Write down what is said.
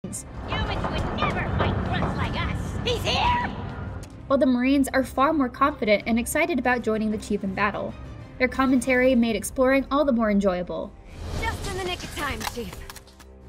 Humans would never fight grunts like us! He's here! While the Marines are far more confident and excited about joining the chief in battle. Their commentary made exploring all the more enjoyable. Just in the nick of time, Chief.